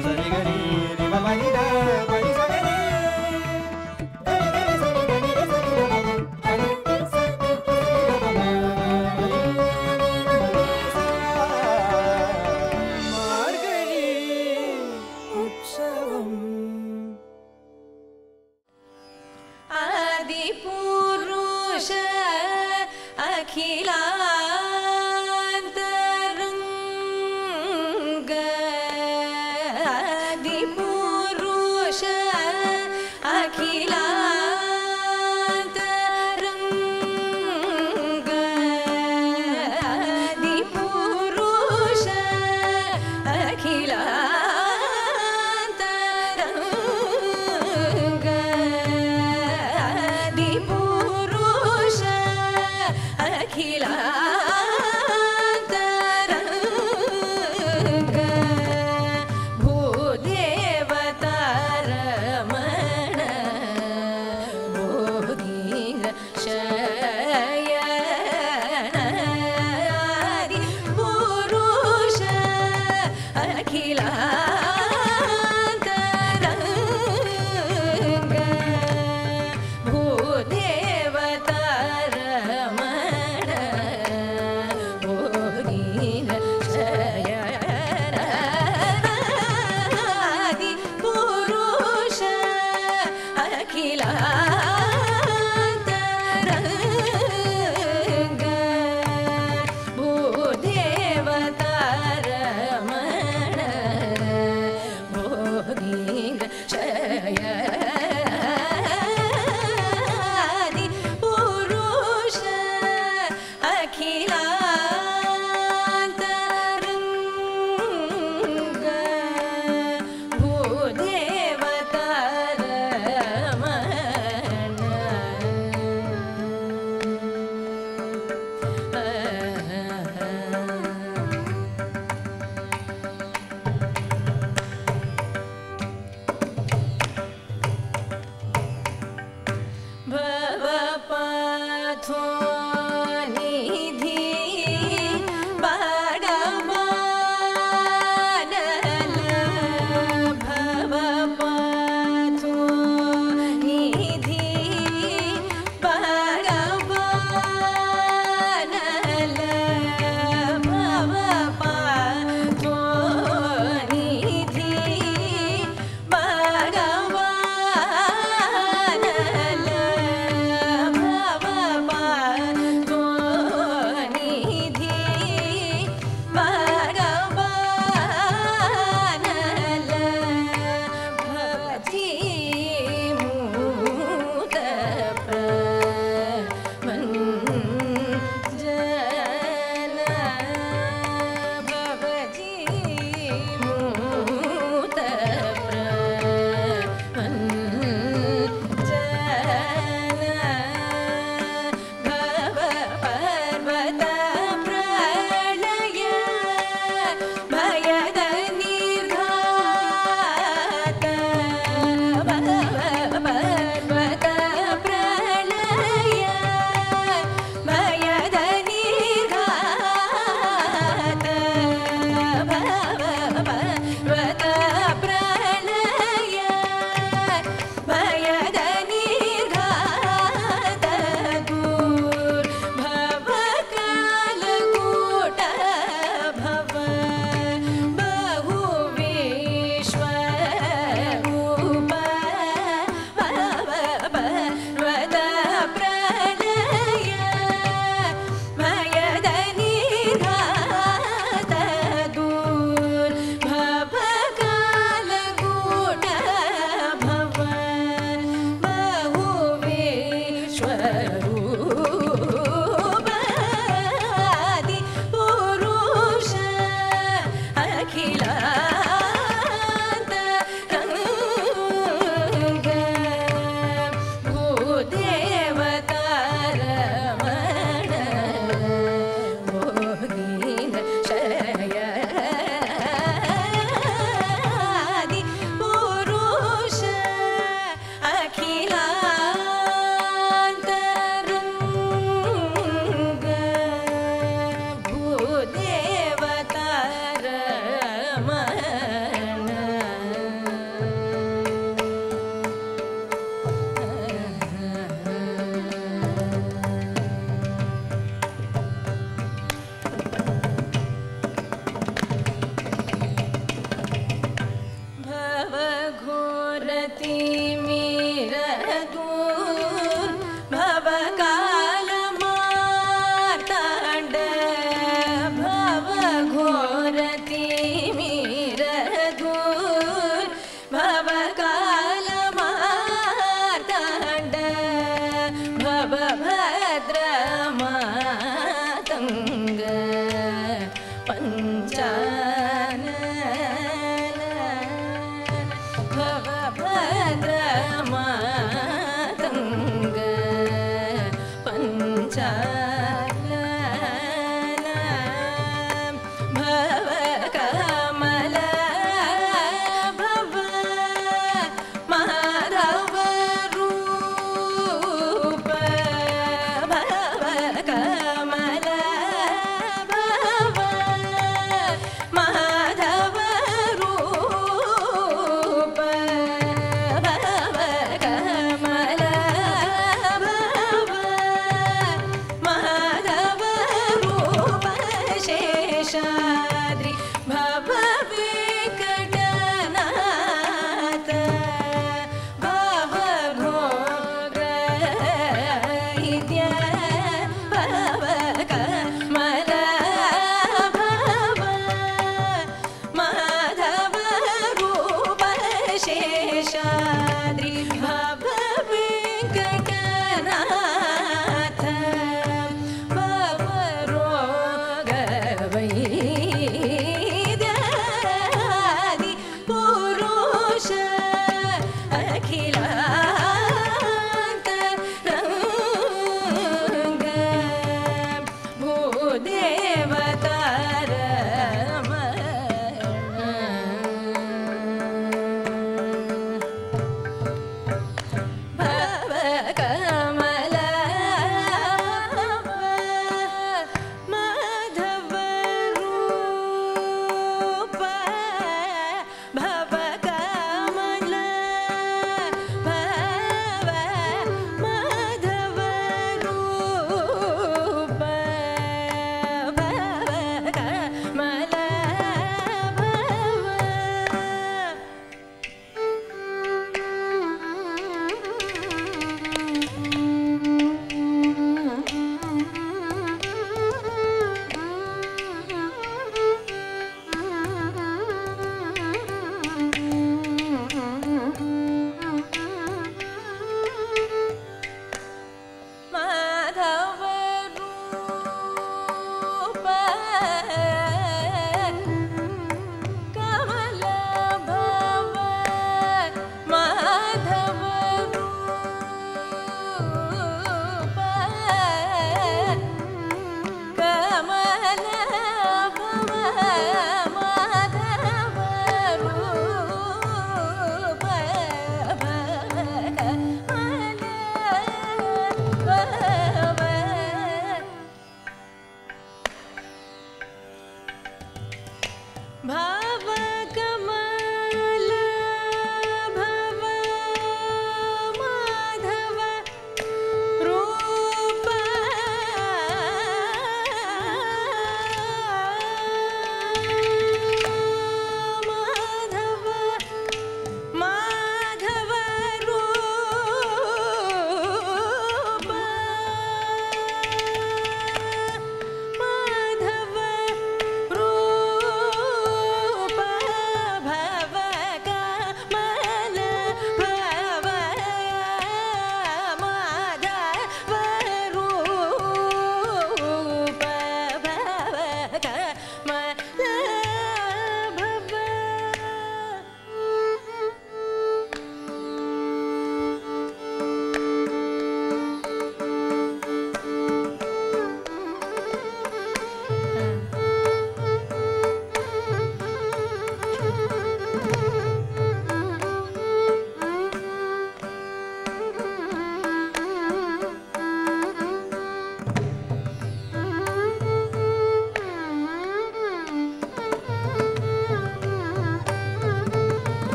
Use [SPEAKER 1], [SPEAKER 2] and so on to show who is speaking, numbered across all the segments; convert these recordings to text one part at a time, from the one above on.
[SPEAKER 1] सरि गरि रि म पनि दा पनि सा गरि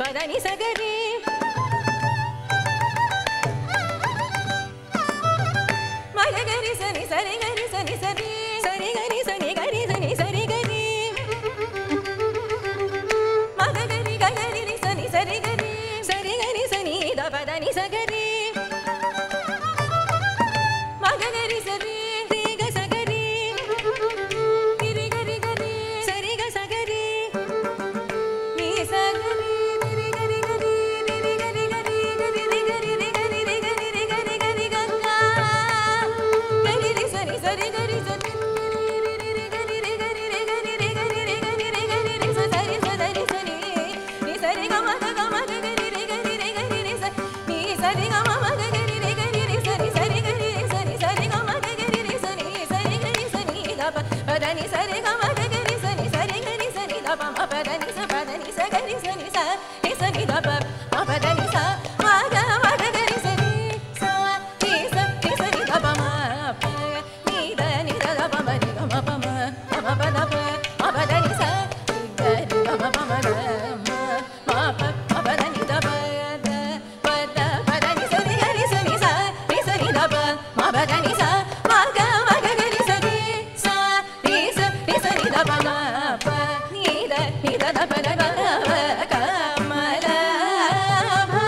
[SPEAKER 2] பதனி சகரி மகரி சனி சரி கரி சனி சரி சரி கரி சனி கரி சனி சரி கரி மகரி கரி சனி சரி கரி சனி த பதனி சகரி மகரி சரி ரிக சகரி கிரி கரி கரி சரி க சகரி நீ சகரி ரி கரி கரி ரி கரி கரி கரி ரி கரி ரி கரி ரி கரி ரி கரி கரி கங்கா கரி ரி சரி சரி கரி சரி ரி ரி கரி ரி கரி ரி கரி ரி கரி ரி கரி ரி கரி ரி சரி சரி சரி நீ சரி க மக கரி ரி கரி ரி கரி ரி நீ சரி க மக கரி ரி கரி ரி சரி சரி கரி சரி சரி க மக கரி ரி சரி சரி கரி சரி த பதனி சரி க மக கரி சரி சரி கரி சரி த பதனி ச கரி சரி ச ரி சரி த பதனி ச மக கரி சரி ச ரி சரி த ப நீ த த ப ரி க ம ப ம ப த பதனி ச ரி க ம ப ம த ம ப பதனி த பதனி சரி கரி சரி ச ரி சரி த ப பதனி ச மக கரி சரி ச ரி சரி த ப ம ப நீ த த ப த ப கமல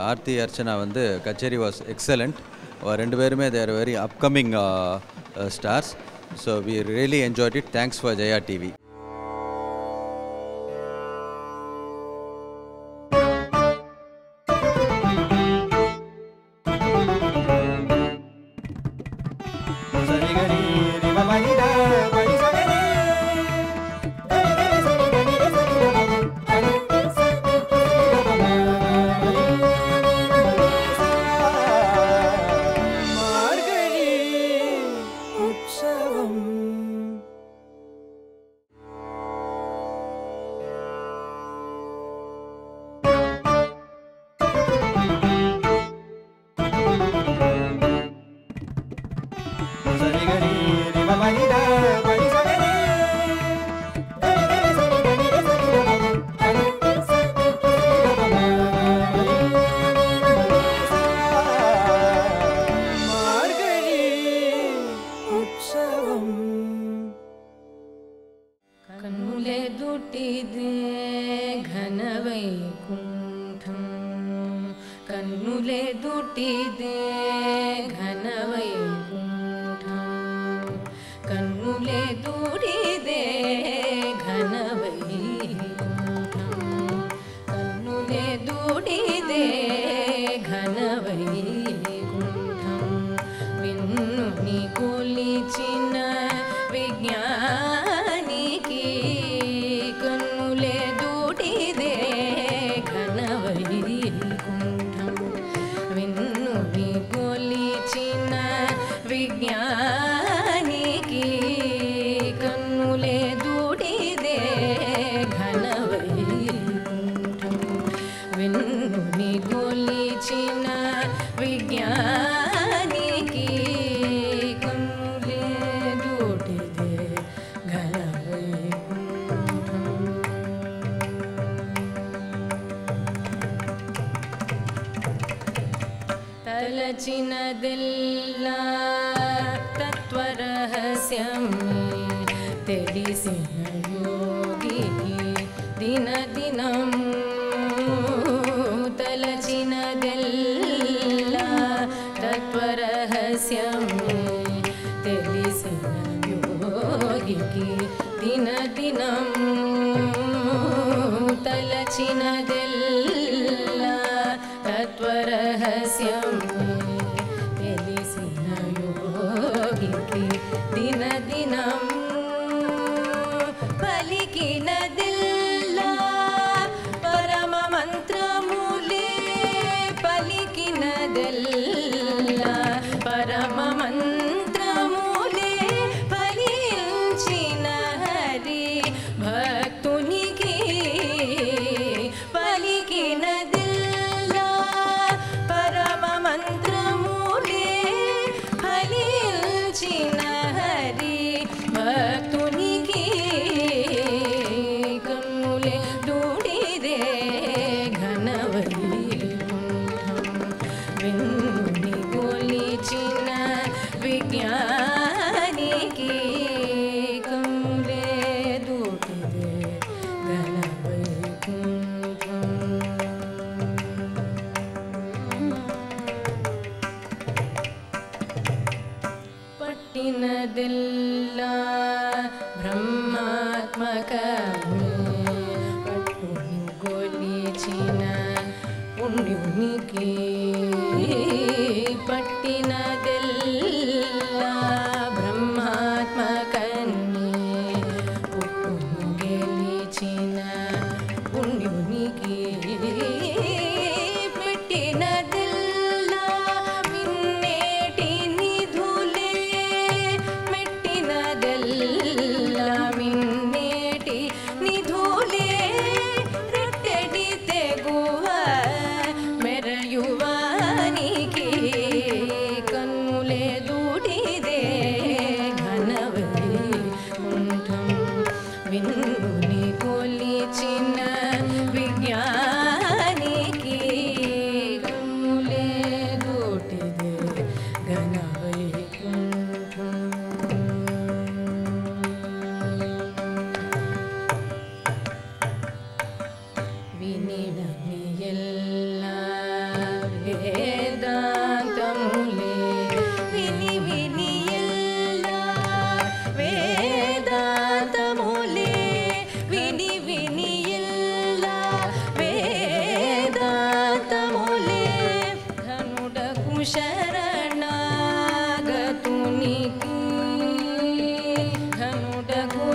[SPEAKER 3] ஆர்த்தி அர்ச்சனா வந்து கச்சேரி வாஸ் எக்ஸலண்ட். ரெண்டு பேருமே they're very upcoming stars. So we really enjoyed it. Thanks for Jaya TV.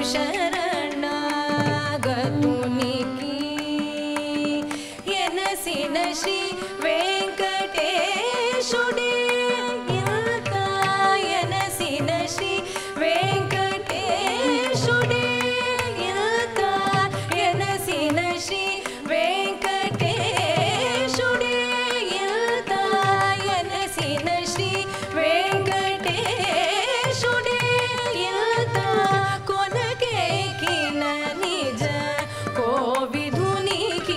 [SPEAKER 2] శరణాగతునికి ఎనసిన శ్రీ వెంకటేశుడే ఎంత ఎనసిన శ్రీ వెంకటేశుడే ఎంత ఎనసిన శ్రీ వెంకటేశుడే ఎంత ఎనసిన శ్రీ వెంకటేశుడే ఎంత కొనకేకిన నిజ కోవిధునికి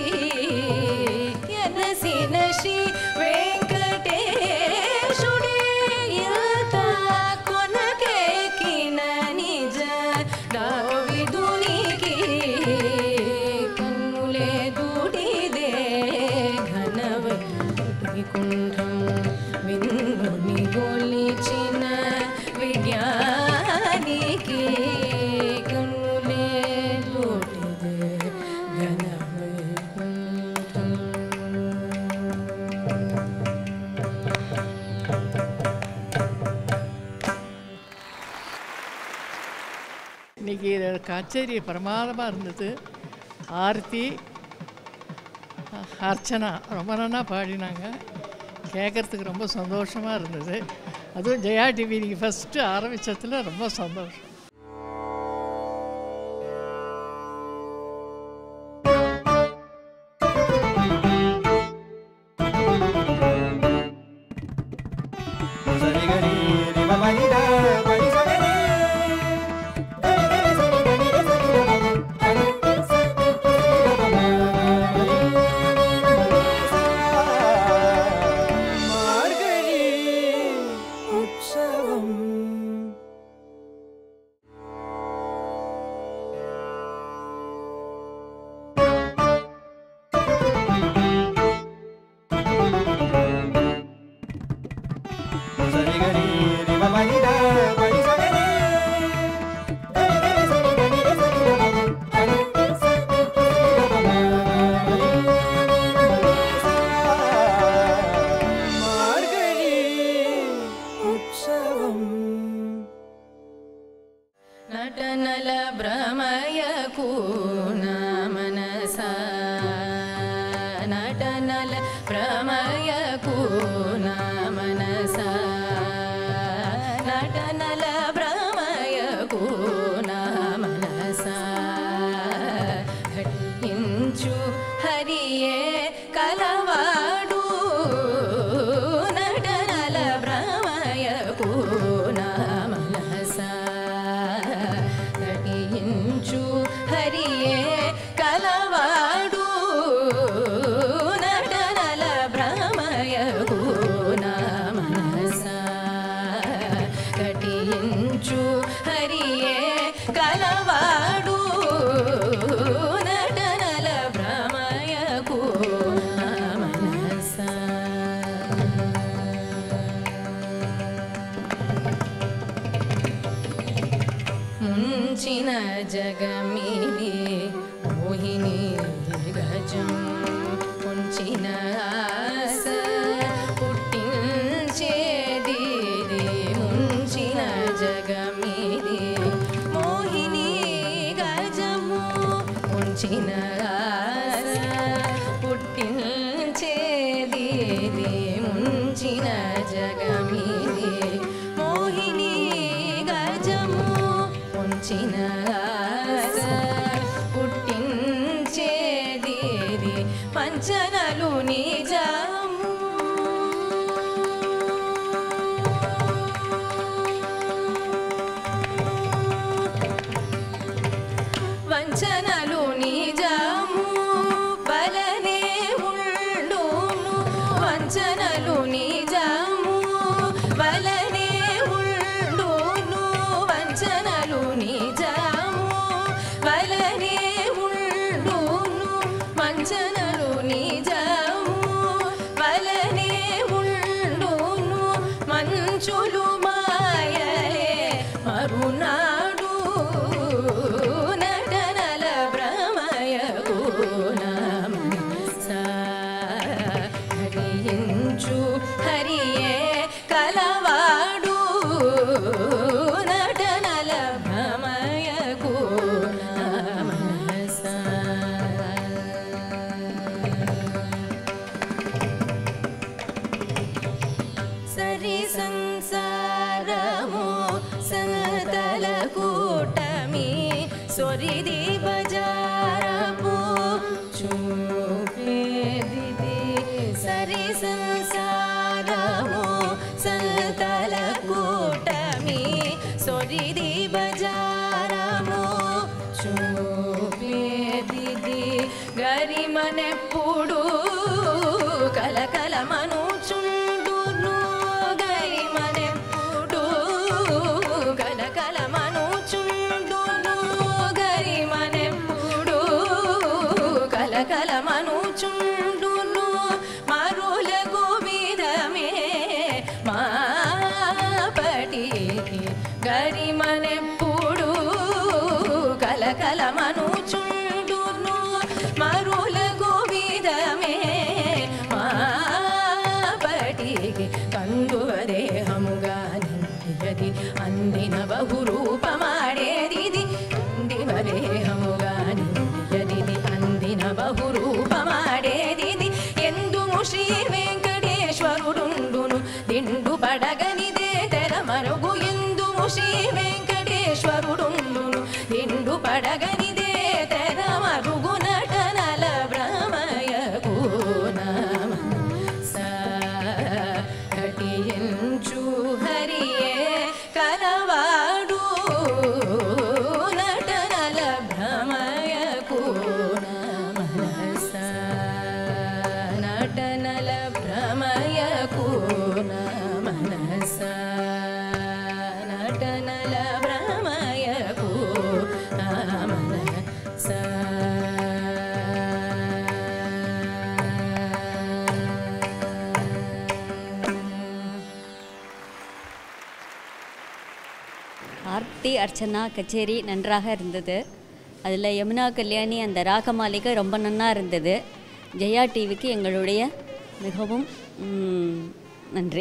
[SPEAKER 2] ఎనసిన శ్రీ వెంకటేశుడే ఎంత కొనకేకిన నిజ కోవిధునికి కన్నులే దూడిదే ఘనవైకుంఠము విన్నుని గొలిచిన విజ్ఞానికి కన్నులే దూడిదే ఘనవైకుంఠం.
[SPEAKER 4] இன்றைக்கி கச்சேரி பிரமாதமாக இருந்தது. ஆர்த்தி அர்ச்சனா ரொம்ப நல்லா பாடினாங்க. கேட்குறதுக்கு ரொம்ப சந்தோஷமாக இருந்தது. அதுவும் ஜெயா டிவி இன்றைக்கி ஃபஸ்ட்டு ஆரம்பித்ததில் ரொம்ப சந்தோஷம்.
[SPEAKER 2] నటనల భ్రమయకు నా మనసా నటనల భ్రమయకు నా మనసా నటనల భ్రమయకు నా మనసా ఘటించు హరియే కలవాడు నటనల భ్రమయకు నా మనసా ఘటించు హరియే కలవాడు నటనల భ్రమయకు నా మనసా ఘటించు హరియే కలవాడు నటనల భ్రమయకు నా మనసా. ముంచిన జగమిని మోహిని గజం ముంచిన ఆశ పుట్టించేది ముంచిన జగమిని మోహిని గజము ముంచిన ఆశ పుట్టించేది ముంచిన జగమిని మోహిని గజము ముంచిన ఆశ పుట్టించేది పంచనలు నిజము వంచనలు నిజము బలనే ఉండును వంచనలు నిజము బలనే ఉండును వంచనలు నిజము బలనే ఉండును వంచనలు నిజము బలనే ఉండును మంచులు మాయలే మరునాడు నటనల భ్రమ सोरिदी बजारमो चूपे दिदी सरि संसारमो संतल कूटमी सोरिदी बजारमो चूपे दिदी गरिमने पुडू कलकल मनुचुंडुनु गरिमने पुडू कलकल मनुचुंडुनु गरिमने पुडू कलकल मनुचुंडुनु मरुल गोविदमे मापटी गरिमने पुडू कलकल मनुचुंडुनु मरुल गोविदमे कंदुवरे हमुगानि यदि अंदिन बहुरूप माडे दीदी कंदिवरे हमुगानि यदि अंदिन बहुरूप माडे दीदी एंदु श्री वेंकटेश्वरुडुंडुनु दिंडु पडगनिदे तेर मरुगु एंदु श्री वेंकटेश्वरुडुंडुनु दिंडु पडगनिदे तेर मरुगु नटनल भ्रमय गुणम सा हरिये कलवाडू नटनल भ्रमय कोण मनसा नटनल भ्रमय कोण मनसा नटनल भ्रमय कोण मनसा
[SPEAKER 5] ஆர்த்தி அர்ச்சனா கச்சேரி நன்றாக இருந்தது. அதில் யமுனா கல்யாணி அந்த ராகமாலிகை ரொம்ப நன்னா இருந்தது. ஜெயா டிவிக்கு எங்களுடைய மிகவும் நன்றி.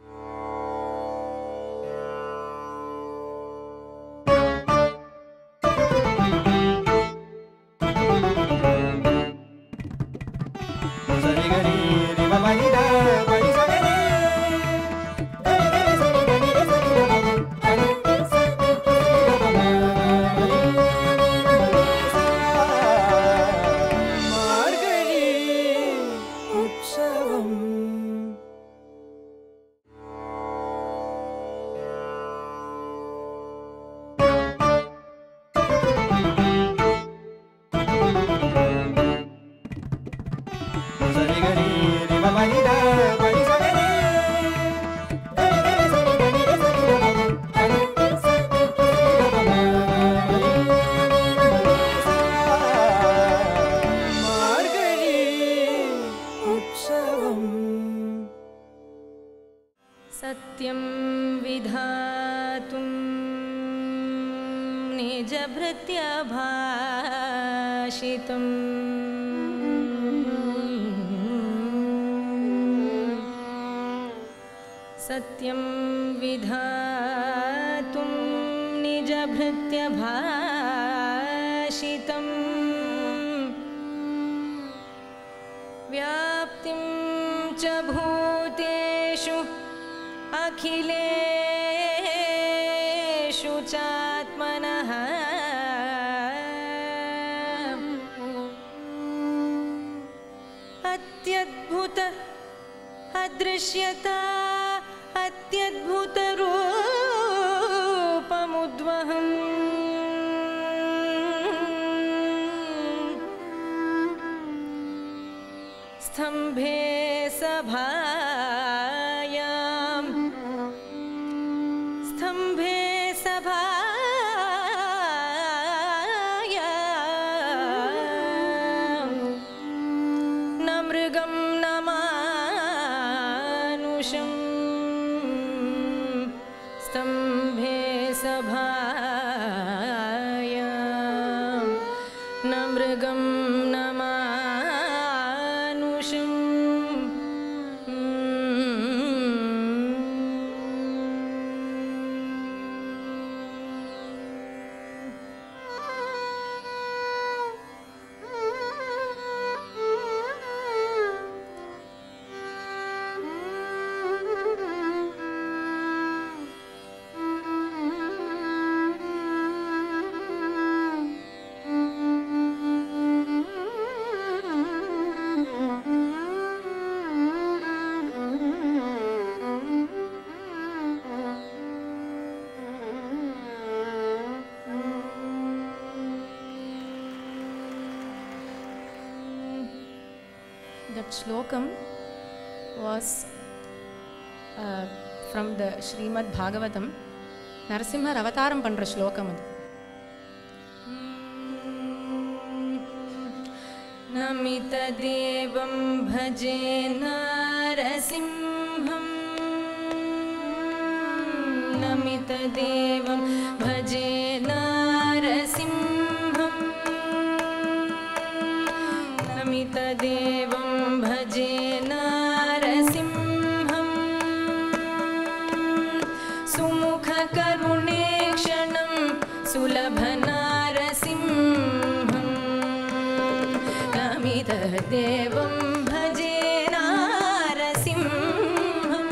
[SPEAKER 2] सत्यं विधातुं निजभृत्यभाषितुं सत्यं विधातुं निजभृत्यभाषितं व्याप्तिं च भूतेषु अखिलेषु चात्मनः अत्यद्भुत अदृश्यता अत्यद्भुतरूपमुद्वहम् स्तम्भे सभायां स्तम्भे सभायां न मृगं न मानुषं स्तम्भे सभायां न मृगं न मानुषं
[SPEAKER 6] That shlokam was from the Srimad Bhagavatam. Narasimhar avataram pandra shlokam adu. Namita devam bhaje narasimham. Namita devam bhaje narasimham. Namita devam bhaje narasimham. Sumukha karunekshanam sulabha narasimham. Namita devam bhaje narasimham.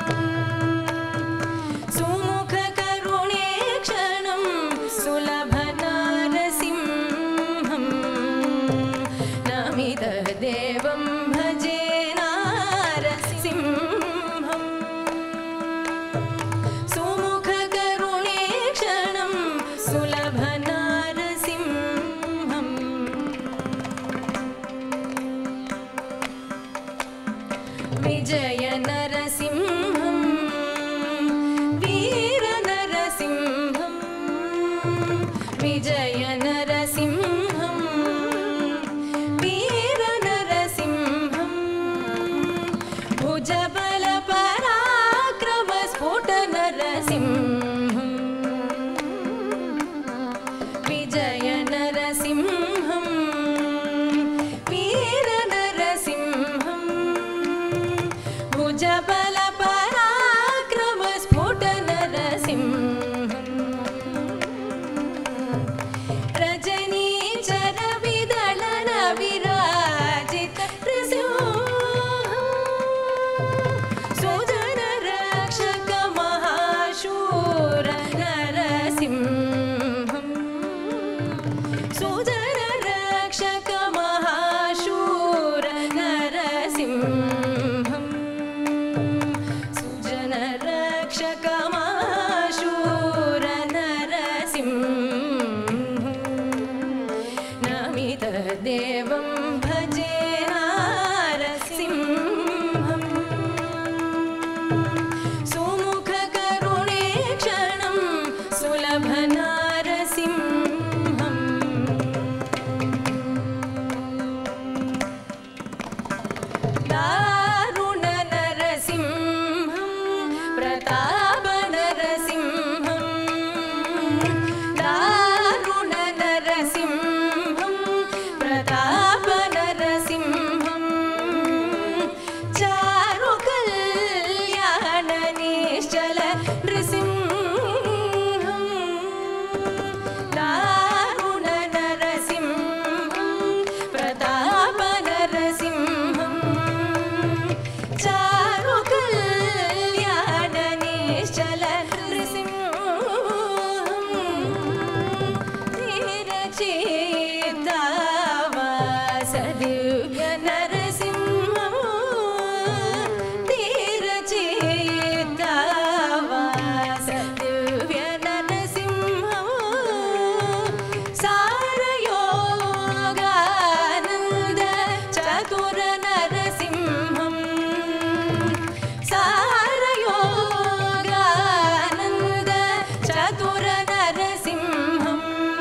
[SPEAKER 6] Sumukha karunekshanam sulabha narasimham. Namita devam bhaje narasimham. Sumukha karunekshanam sulabha narasimham. Vijaya narasimham. Veera narasimham. Vijaya narasimham. Veera narasimham. Bhujabala parakrama sputa narasimham. Vijaya narasimham. Veera narasimham. Bhujabala parakrama sputa narasimham. Rajani chara vidalana virajita narasimham. Sujana rakshaka mahashura narasimham. Sujana rakshaka mahashura narasimham. Sujana rakshaka mahashura narasimham. Namita devam bhaje narasimham. Sumukha karunekshanam sulabha narasimham. Daruna narasimham. Pratapa narasimham. Daruna narasimham. Pratapa narasimham. Charu kalyana nishchala narasimham. Daruna narasimham. Pratapa narasimham. Charu kalyana nishchala narasimham. Dhirachita vasadivya narasimham. Dhirachita vasadivya narasimham. Sarayogananda chatura narasimham. Sarayogananda chatura narasimham.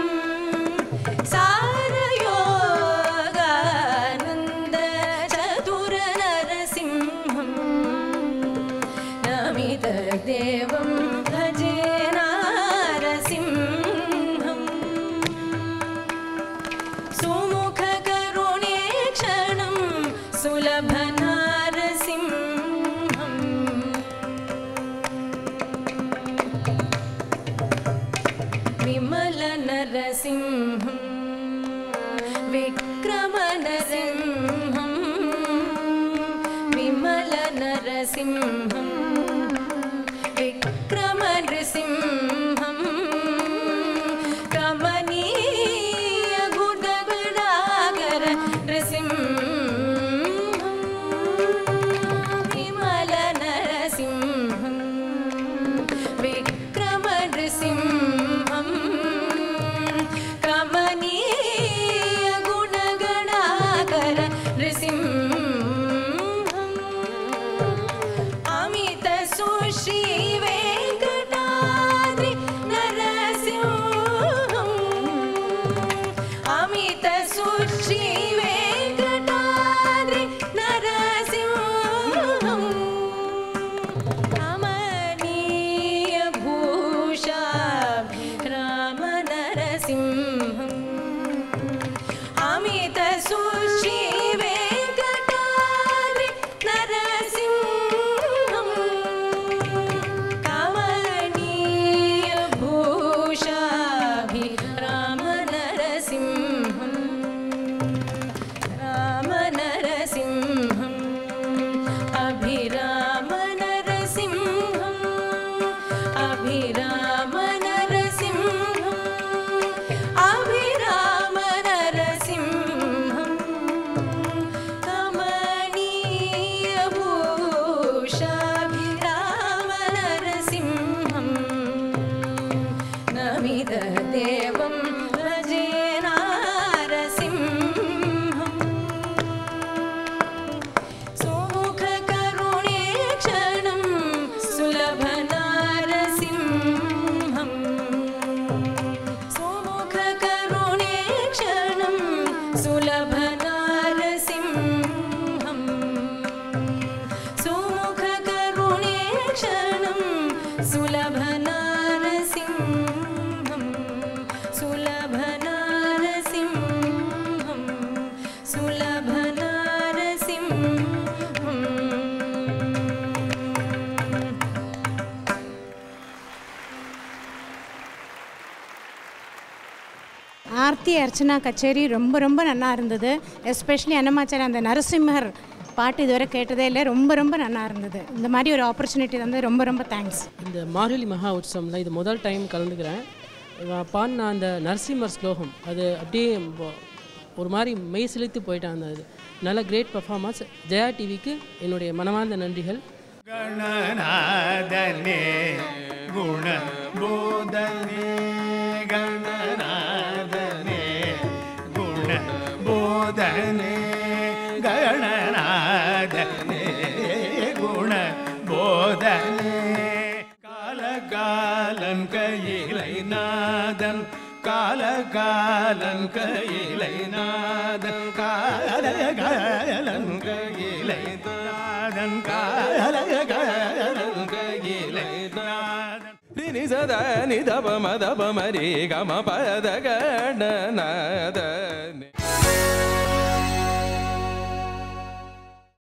[SPEAKER 6] Sarayogananda chatura narasimham. Namita devam bhaje narasimham. Sumukha karunekshanam sulabha narasimham. Vimala narasimham. Vikrama narasimham. Vimala narasimham. Vikrama narasimham. Kamaniya gudagadagar narasimham. Vimala narasimham. Vikrama narasimham. Kamaniya gudagadagar narasimham. नरसिंहम् Amit सुश्री वेंकटाद्रि नरसिंहम् कमनीय भूषाभिराम नरसिंहम् राम नरसिंहम् अभिराम नरसिंहम् अभिराम नरसिंहम् अभिराम नरसिंहम् कमनीय भूषाभिराम नरसिंहम् नमित देवं भजे नारसिंहम् सुमुख करुणे क्षणं सुलभ नारसिंहम् सुमुख करुणे क्षणं सुलभ नारसिंहम् सुमुख करुणे क्षणं सुलभ नारसिंहम् सुलभ नारसिंहम् सुलभ नारसिंहम्
[SPEAKER 7] ஆர்த்தி அர்ச்சனா கச்சேரி ரொம்ப ரொம்ப நல்லா இருந்தது. எஸ்பெஷலி அன்னமாச்சாரி அந்த நரசிம்மர் பாட்டு இதுவரை கேட்டதே இல்லை. ரொம்ப ரொம்ப நல்லா இருந்தது. இந்த மாதிரி ஒரு ஆப்பர்ச்சுனிட்டி வந்து ரொம்ப ரொம்ப தேங்க்ஸ்.
[SPEAKER 8] இந்த மார்கழி மகா உற்சவம்ல இது முதல் டைம் கலந்துக்கிறேன். பாடின அந்த நரசிம்மர் ஸ்லோகம் அது அப்படியே ஒரு மாதிரி மெய் சிலித்து போயிட்டேன். அந்த இது நல்ல கிரேட் பர்ஃபார்மன்ஸ். ஜெயா டிவிக்கு என்னுடைய மனமார்ந்த நன்றிகள்.
[SPEAKER 1] गणनादने गुणबोधने गणनादने गुणबोधने गणनादने गुणबोधने कालकालन कयिलै नादन कालकालन कयिलै नादन कालकालन कयिलै नादन कालकालन कयिलै नादन
[SPEAKER 9] रि सदा नि दप मदप मरि गम पद गणनादने